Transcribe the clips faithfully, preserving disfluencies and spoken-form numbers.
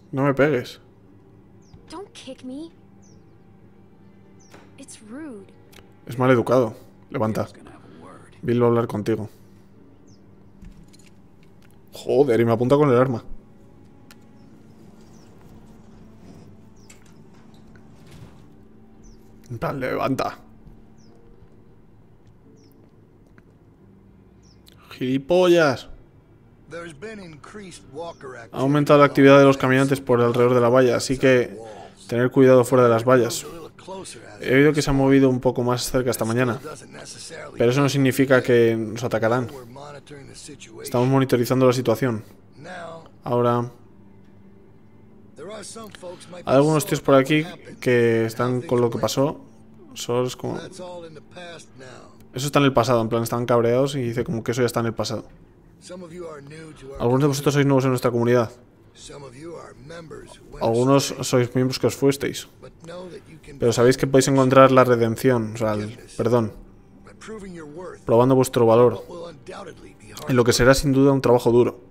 No me pegues. Don't kick me. It's rude. Es mal educado. Levanta. Bill va a hablar contigo. Joder, y me apunta con el arma. En plan, levanta. Gilipollas. Ha aumentado la actividad de los caminantes por alrededor de la valla, así que tener cuidado fuera de las vallas. He oído que se han movido un poco más cerca esta mañana, pero eso no significa que nos atacarán. Estamos monitorizando la situación. Ahora, hay algunos tíos por aquí que están con lo que pasó. Solo es como... Eso está en el pasado, en plan están cabreados y dice como que eso ya está en el pasado. Algunos de vosotros sois nuevos en nuestra comunidad. Algunos sois miembros que os fuisteis. Pero sabéis que podéis encontrar la redención, o sea, el perdón, probando vuestro valor, en lo que será sin duda un trabajo duro.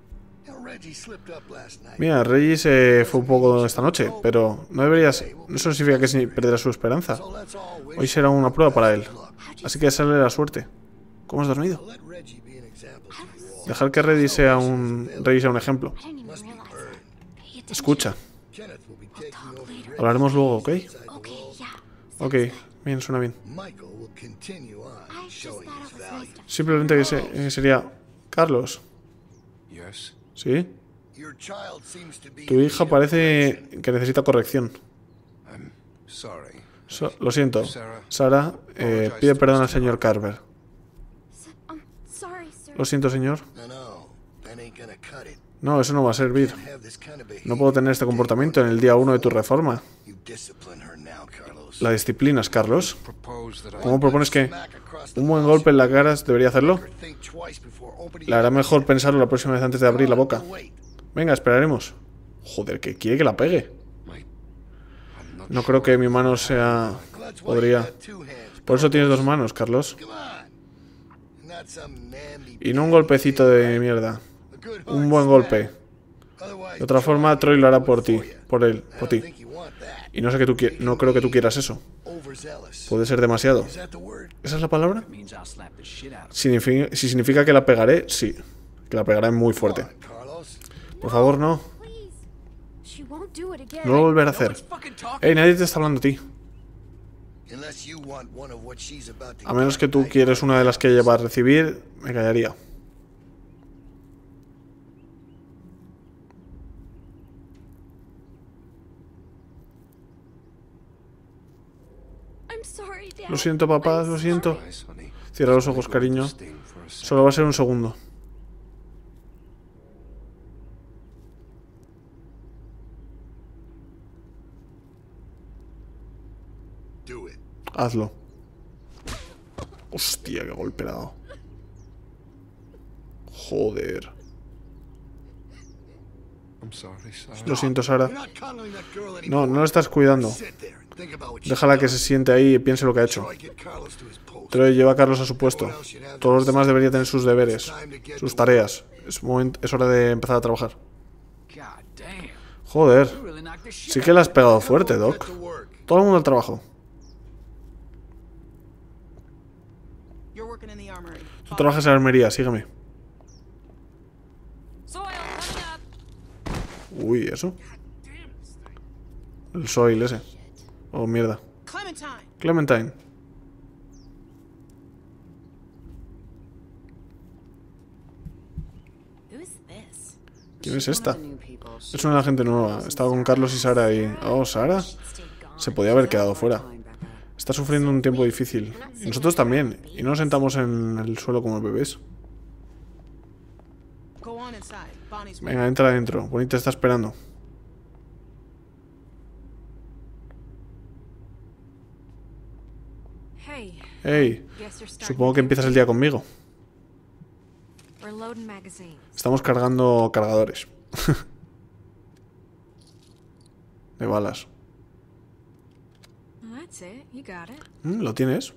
Mira, Reggie se fue un poco esta noche, pero no deberías... Eso significa que perderá su esperanza. Hoy será una prueba para él, así que sale la suerte. ¿Cómo has dormido? Dejar que Reggie sea un, Reggie sea un ejemplo. Escucha. Hablaremos luego, ¿ok? Ok, bien, suena bien. Simplemente que se, sería... Carlos. ¿Sí? Tu hija parece que necesita corrección. So, lo siento. Sara, eh, pide perdón al señor Carver. Lo siento, señor. No, eso no va a servir. No puedo tener este comportamiento en el día uno de tu reforma. ¿La disciplinas, Carlos? ¿Cómo propones que un buen golpe en la cara debería hacerlo? Le hará mejor pensarlo la próxima vez antes de abrir la boca. Venga, esperaremos. Joder, que quiere que la pegue. No creo que mi mano sea... Podría... Por eso tienes dos manos, Carlos. Y no un golpecito de mierda. Un buen golpe. De otra forma, Troy lo hará por ti. Por él, por ti. Y no sé que tú no creo que tú quieras eso. Puede ser demasiado. ¿Esa es la palabra? Significa, si significa que la pegaré, sí. Que la pegaré muy fuerte. Por favor, no. No lo volveré a hacer. Ey, nadie te está hablando a ti. A menos que tú quieres una de las que ella va a recibir, me callaría. Lo siento, papá, lo siento. Cierra los ojos, cariño. Solo va a ser un segundo. Hazlo. Hostia, qué golpe le ha dado. Joder. Lo siento, Sara. No, no la estás cuidando. Déjala que se siente ahí y piense lo que ha hecho. Troy lleva a Carlos a su puesto. Todos los demás deberían tener sus deberes, sus tareas. Es, moment, es hora de empezar a trabajar. Joder. Sí que le has pegado fuerte, Doc. Todo el mundo al trabajo. Tú trabajas en la armería, sígueme. Uy, ¿eso? El soil ese. Oh, mierda. Clementine. ¿Quién es esta? Es una gente nueva. Estaba con Carlos y Sara y... Oh, ¿Sara? Se podía haber quedado fuera. Está sufriendo un tiempo difícil. Y nosotros también. Y no nos sentamos en el suelo como bebés. Venga, entra adentro. Bonnie te está esperando. Hey, supongo que empiezas el día conmigo. Estamos cargando cargadores. De balas. Mm, ¿Lo tienes?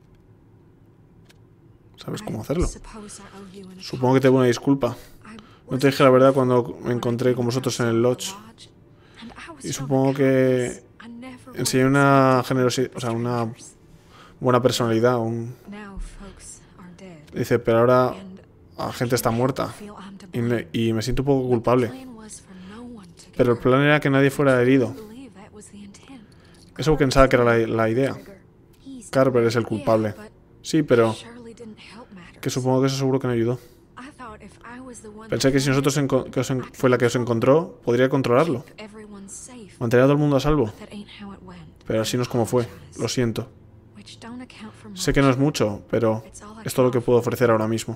¿Sabes cómo hacerlo? Supongo que te debo una disculpa. No te dije la verdad cuando me encontré con vosotros en el lodge. Y supongo que enseñé una generosidad, o sea, una buena personalidad. Un... Dice, pero ahora la gente está muerta. Y me, y me siento un poco culpable. Pero el plan era que nadie fuera herido. Eso pensaba que era la, la idea. Carver es el culpable. Sí, pero... que supongo que eso seguro que no ayudó. Pensé que si nosotros que os fue la que os encontró, podría controlarlo. Mantener a todo el mundo a salvo. Pero así no es como fue. Lo siento. Sé que no es mucho, pero es todo lo que puedo ofrecer ahora mismo.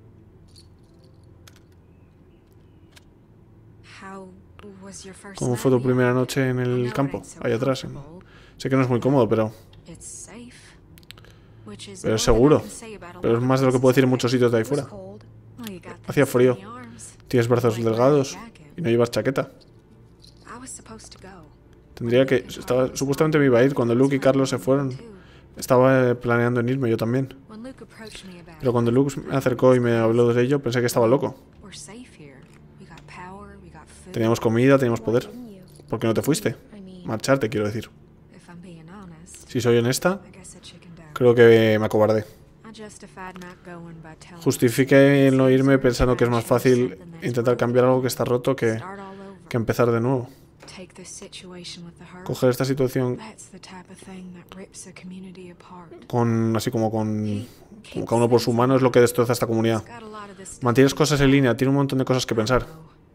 ¿Cómo fue tu primera noche en el campo? Ahí atrás. En... Sé que no es muy cómodo, pero... Pero es seguro. Pero es más de lo que puedo decir en muchos sitios de ahí fuera. Hacía frío. Tienes brazos delgados y no llevas chaqueta. Tendría que... Estaba... Supuestamente me iba a ir cuando Luke y Carlos se fueron. Estaba planeando en irme yo también. Pero cuando Luke me acercó y me habló de ello, pensé que estaba loco. Teníamos comida, teníamos poder. ¿Por qué no te fuiste? Marcharte, quiero decir. Si soy honesta, creo que me acobardé. Justifiqué el no irme pensando que es más fácil intentar cambiar algo que está roto que, que empezar de nuevo. Coger esta situación con así como con, como cada uno por su mano es lo que destroza esta comunidad. Mantienes cosas en línea, tiene un montón de cosas que pensar.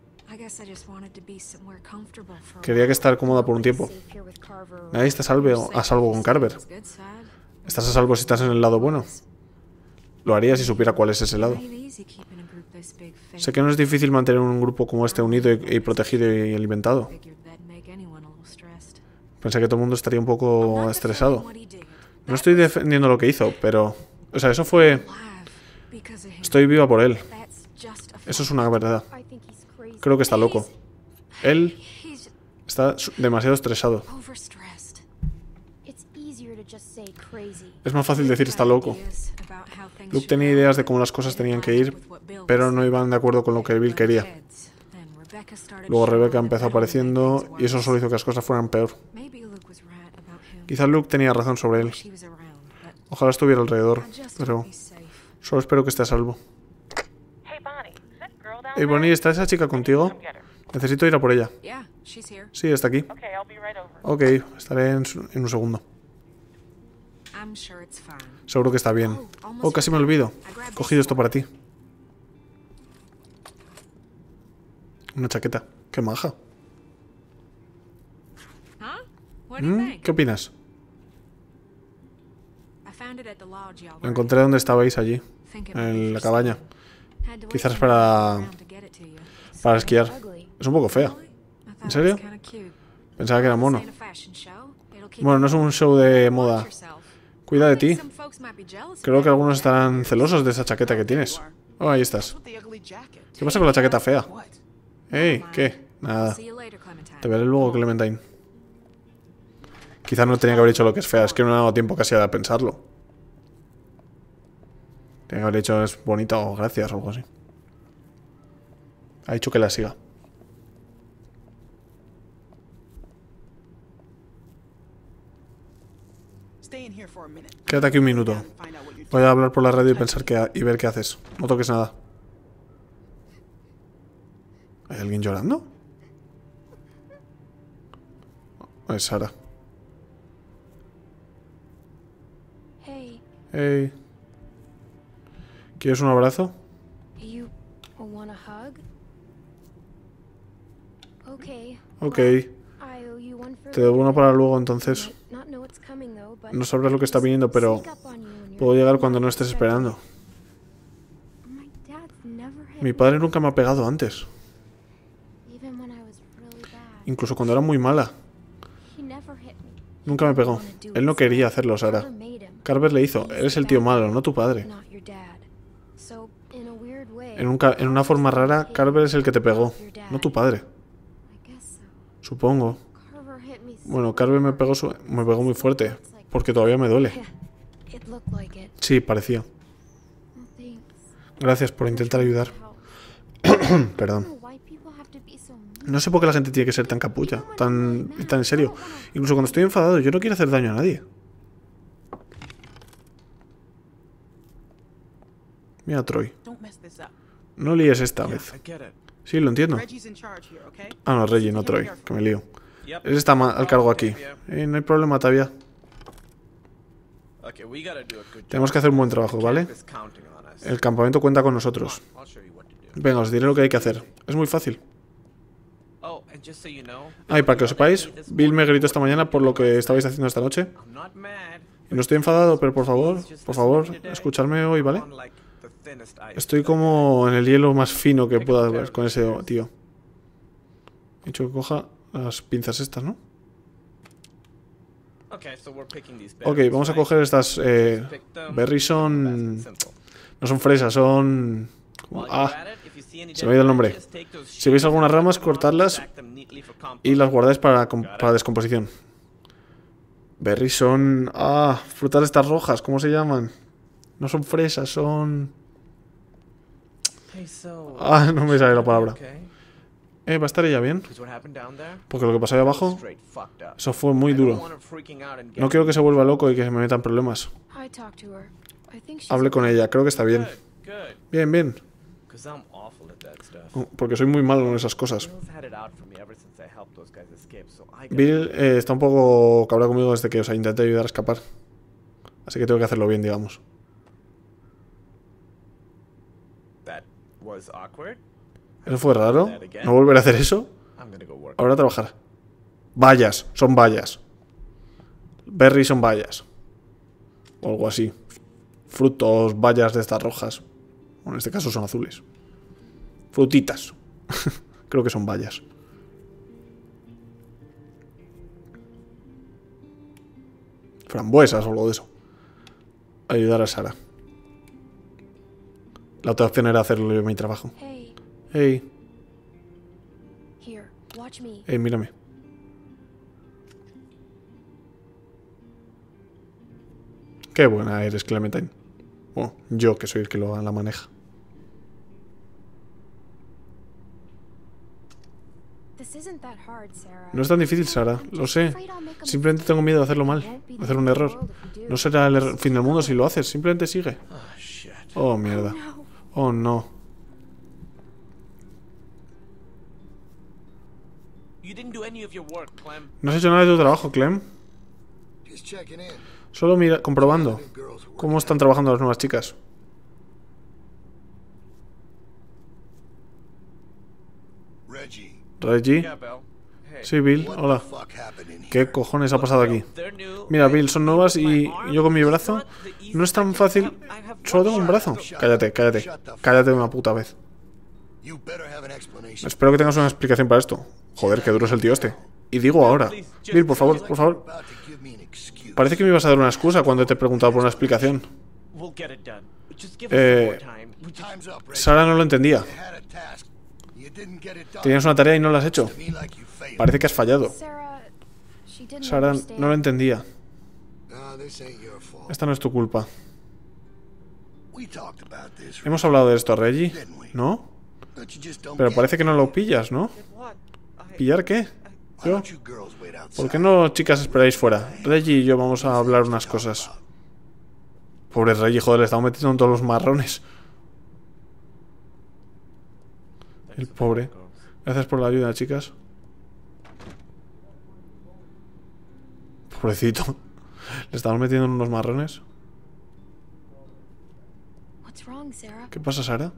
Quería que estar cómoda por un tiempo. Nadie está a salvo, a salvo con Carver. ¿Estás a salvo si estás en el lado bueno? Lo haría si supiera cuál es ese lado. Sé que no es difícil mantener un grupo como este unido y, y protegido y alimentado. Pensé que todo el mundo estaría un poco estresado. No estoy defendiendo lo que hizo, pero... O sea, eso fue... Estoy viva por él. Eso es una verdad. Creo que está loco. Él está demasiado estresado. Es más fácil decir está loco. Luke tenía ideas de cómo las cosas tenían que ir, pero no iban de acuerdo con lo que Bill quería. Luego Rebecca empezó apareciendo y eso solo hizo que las cosas fueran peor. Quizás Luke tenía razón sobre él. Ojalá estuviera alrededor, pero solo espero que esté a salvo. Hey Bonnie, ¿está esa chica contigo? Necesito ir a por ella. Sí, está aquí. Ok, estaré en, su, en un segundo. Seguro que está bien. Oh, casi me olvido. He cogido esto para ti. Una chaqueta. Qué maja. ¿Mm? ¿Qué opinas? Lo encontré donde estabais allí, en la cabaña. Quizás para... para esquiar. Es un poco fea. ¿En serio? Pensaba que era mono. Bueno, no es un show de moda. Cuida de ti. Creo que algunos estarán celosos de esa chaqueta que tienes. Oh, ahí estás. ¿Qué pasa con la chaqueta fea? Hey, ¿qué? Nada. Te veré luego, Clementine. Quizás no tenía que haber dicho lo que es fea. Es que no me ha dado tiempo casi a pensarlo. Tenía que haber dicho es bonita o gracias o algo así. Ha dicho que la siga. Quédate aquí un minuto. Voy a hablar por la radio y pensar que y ver qué haces. No toques nada. ¿Hay alguien llorando? Es Sara. Hey. ¿Quieres un abrazo? Ok. Te debo uno para luego entonces. No sabrás lo que está viniendo, pero puedo llegar cuando no estés esperando. Mi padre nunca me ha pegado antes. Incluso cuando era muy mala. Nunca me pegó. Él no quería hacerlo, Sara. Carver le hizo. Eres el tío malo, no tu padre. En, un ca en una forma rara, Carver es el que te pegó, no tu padre. Supongo. Bueno, Carver me pegó, su me pegó muy fuerte, porque todavía me duele. Sí, parecía. Gracias por intentar ayudar. Perdón. know why people have to be so mean. No sé por qué la gente tiene que ser tan capulla, tan, tan en serio. Incluso cuando estoy enfadado, yo no quiero hacer daño a nadie. Mira, Troy. Don't mess this up. No líes esta Yeah, vez. I get it. Sí, lo entiendo. Reggie's in charge here, okay? Ah, no, Reggie, no Troy. Que me lío. Yep. Ese está ma- al cargo aquí. Eh, no hay problema, Tavia. Okay, we gotta do a good job. Tenemos que hacer un buen trabajo, ¿vale? Camp is counting on us. El campamento cuenta con nosotros. I'll show you what to do. Venga, os diré lo que hay que hacer. Es muy fácil. Oh, and just so you know, Ah, y para que lo sepáis, Bill me gritó esta mañana por lo que estabais haciendo esta noche. I'm not mad. Y no estoy enfadado, pero por favor, por favor, escuchadme hoy, ¿vale? On like the thinnest ice. Estoy como en el hielo más fino que pueda ver con ese tío. He dicho que coja las pinzas estas, ¿no? Okay, so we're picking these Ok, berries, vamos a right? coger estas... Eh, Pick them. berries Fast son... and simple. No son fresas, son... While you're Ah, at it, if you see any se me ha ido el nombre. branches, take those Si veis sheets, algunas ramas, cut them off, cortadlas stack them neatly for compost. y las guardáis para, com- para descomposición. Berries son... Ah, frutas estas rojas, ¿cómo se llaman? No son fresas, son... Hey, so, Ah, no me sale la palabra. okay? Eh, ¿va a estar ella bien? 'Cause what happened down there? Porque lo que pasó ahí abajo, Straight fucked up. eso fue muy I don't duro. want her freaking out and No getting quiero que se vuelva loco y que se me metan problemas. I talked to her. I think she's Hablé con okay. ella, creo que está bien. Good, good. Bien, bien. 'Cause I'm awful at that stuff. Oh, porque soy muy malo en esas cosas. Bill's had it out for me ever since I helped those guys escape, so I gotta Bill eh, está un poco cabreado conmigo desde que os intenté ayudar a escapar. Así que tengo que hacerlo bien, digamos. That was awkward. ¿Eso fue raro? ¿No volver a hacer eso? I'm gonna go work. Ahora a trabajar. Bayas, son bayas. Berries son bayas. O algo así. Frutos, bayas de estas rojas. Bueno, en este caso son azules. Frutitas. Creo que son bayas. Frambuesas o algo de eso. Ayudar a Sara. La otra opción era hacerlo yo mi trabajo. Hey, Hey, here, watch me. hey, mírame. Qué buena eres, Clementine. Bueno, yo que soy el que lo, la maneja. This isn't that hard, Sarah. No es tan difícil, Sara, lo sé. Simplemente tengo miedo de hacerlo mal, de hacer un error. No será el er- fin del mundo si lo haces, simplemente sigue. Oh shit. Oh, mierda. No. Oh, no. You didn't do any of your work, Clem. No has hecho nada de tu trabajo, Clem. Just checking in. Solo mira, comprobando New girls are cómo están trabajando las nuevas chicas. Reggie, Reggie. Yeah, Bill. Hey. Sí, Bill, what hola. the fuck happened in here? ¿Qué cojones ha pasado aquí? They're new. Mira, Bill, son nuevas y yo con mi brazo no es tan fácil. Solo tengo un brazo. Cállate, cállate. Cállate una puta vez. You better have an explanation. Espero que tengas una explicación para esto. Joder, qué duro es el tío este. Y digo ahora. Bill, por favor, por favor. About to give me an excuse. Parece que me ibas a dar una excusa cuando te he preguntado por una explicación. We'll get it done. Just give Eh, us some more time. We just- Time's up, Reggie. Sara no lo entendía. You had a task. You didn't get it done. Tenías una tarea y no la has hecho. To me like you failed. Parece que has fallado. Sarah, she didn't Sara understand. no lo entendía. No, this ain't your fault. Esta no es tu culpa. We talked about this. Hemos hablado de esto, Reggie. ¿No? Don't you just don't Pero get parece que no lo pillas, ¿no? What? I- ¿Pillar qué? it? Why Yo. don't you girls wait outside? ¿Por qué no, chicas, esperáis fuera? Reggie y yo vamos a hablar unas cosas. Pobre Reggie, joder, le estamos metiendo en todos los marrones. El pobre. Gracias por la ayuda, chicas. Pobrecito. Le estamos metiendo en unos marrones. What's wrong, Sarah? ¿Qué pasa, Sara?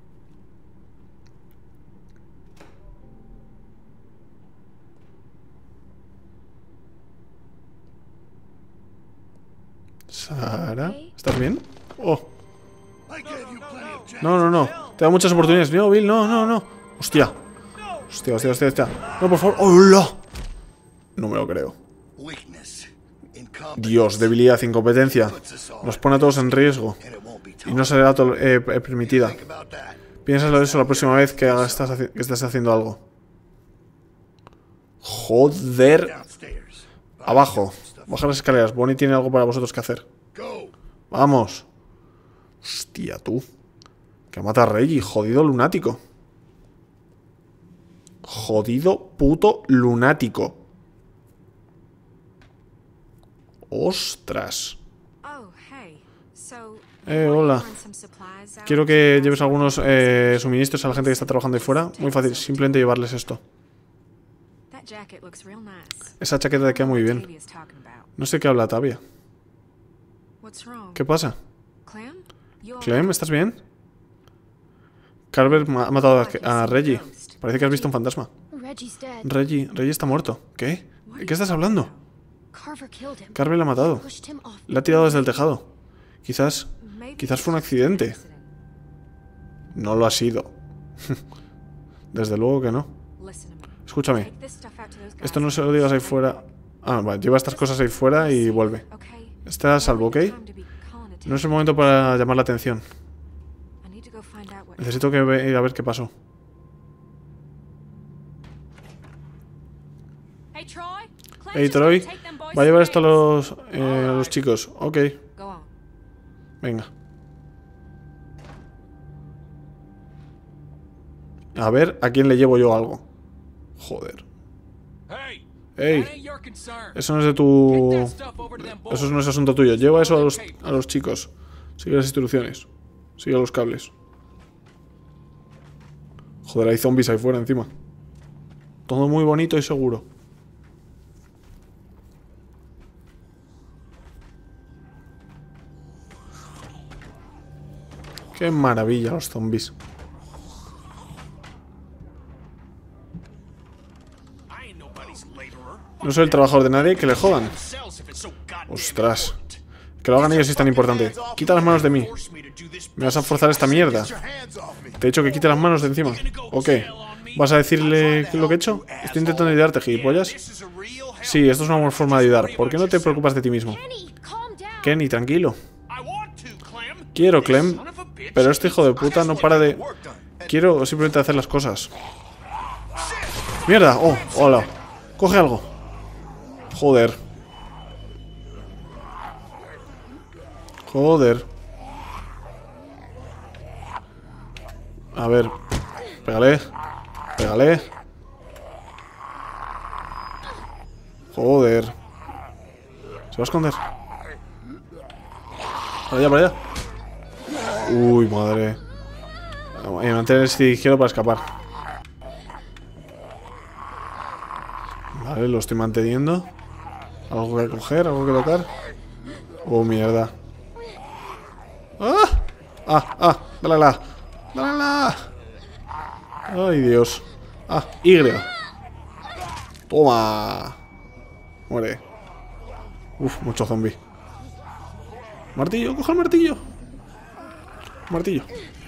Sara, ¿estás bien? Oh, I gave you plenty of chance. no, no, no. Te da muchas oportunidades. No, Bill, no, no, no. Hostia. Hostia, hostia, hostia, hostia. No, por favor. ¡Hola! No me lo creo. Weakness. Incompetence. Dios, debilidad, incompetencia. Puts us all Nos pone a todos en riesgo. and it won't be Y told. no será tol- eh, eh, permitida. Think about that. Piénsalo de eso la próxima vez que hagas- estás, haci- que estés haciendo algo. Joder. Downstairs. Abajo. Baja las escaleras. Bonnie tiene algo para vosotros que hacer. Go. Vamos. Hostia, tú. Que mata a Reggie, jodido lunático. Jodido puto lunático. Ostras. Eh, hola. Quiero que lleves algunos eh, suministros a la gente que está trabajando ahí fuera. Muy fácil, simplemente llevarles esto. Esa chaqueta te queda muy bien. No sé qué habla Tavia. ¿Qué pasa? Clem, ¿estás bien? Carver ha matado a, a Reggie. Parece que has visto un fantasma. Reggie, Reggie está muerto. ¿Qué? ¿De qué estás hablando? Carver la ha matado. La ha tirado desde el tejado. Quizás... Quizás fue un accidente. No lo ha sido. Desde luego que no. Escúchame. Esto no se lo digas ahí fuera. Ah, vale, lleva estas cosas ahí fuera y vuelve. Está a salvo, ¿ok? No es el momento para llamar la atención. Necesito que ir a ver qué pasó. Hey, Troy. Va a llevar esto a los, eh, a los chicos. Ok. Venga. A ver a quién le llevo yo algo. Joder. Hey. Eso no es de tu... Eso no es asunto tuyo. Lleva eso a los, a los chicos. Sigue las instrucciones. Sigue los cables. Joder, hay zombies ahí fuera encima. Todo muy bonito y seguro. Qué maravilla los zombies. No soy el trabajador de nadie, que le jodan. Ostras. Que lo hagan ellos si es tan importante. Quita las manos de mí. ¿Me vas a forzar esta mierda? Te he dicho que quite las manos de encima. ¿O qué? ¿Vas a decirle lo que he hecho? Estoy intentando ayudarte, gilipollas. Sí, esto es una buena forma de ayudar. ¿Por qué no te preocupas de ti mismo? Kenny, tranquilo. Quiero, Clem. Pero este hijo de puta no para de... Quiero simplemente hacer las cosas. ¡Mierda! ¡Oh! ¡Hola! Coge algo. Joder. Joder. A ver. Pégale. Pégale. Joder. Se va a esconder. Para allá, para allá. Uy, madre. Voy a mantener el stick izquierdo para escapar. Vale, lo estoy manteniendo. Algo que coger, algo que tocar. Oh, mierda. ¡Ah! ¡Ah! ¡Ah! ¡Dale la! ¡Dale la! ¡Ay, Dios! ¡Ah! ¡Y! ¡Toma! Muere. Uf, mucho zombie. ¡Martillo! ¡Coge el martillo! Martillo.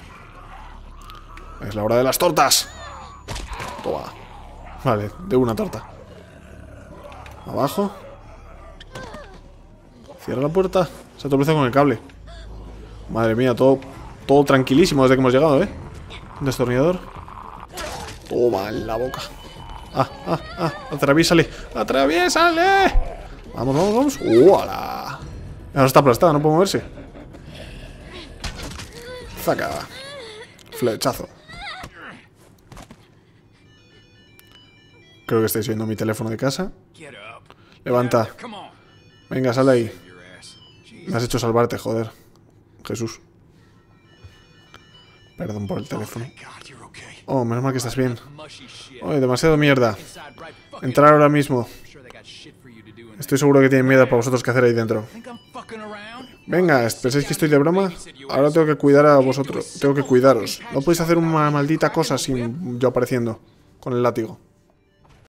Es la hora de las tortas. Toma. Vale, de una torta. Abajo. Cierra la puerta. Se tropezó con el cable. Madre mía, todo, todo tranquilísimo desde que hemos llegado, ¿eh? Un destornillador. Toma en la boca. Ah, ah, ah. Atraviésale. Atraviésale. Vamos, vamos, vamos. ¡Uala! Ahora está aplastada, no puede moverse. Zaca. Flechazo. Creo que estáis viendo mi teléfono de casa. Levanta. Venga, sal de ahí. Me has hecho salvarte, joder. Jesús. Perdón por el teléfono. Oh, menos mal que estás bien. Oh, demasiado mierda. Entrar ahora mismo. Estoy seguro que tienen miedo para vosotros que hacer ahí dentro. Venga, ¿pensáis que estoy de broma? Ahora tengo que cuidar a vosotros. Tengo que cuidaros. No podéis hacer una maldita cosa sin yo apareciendo con el látigo.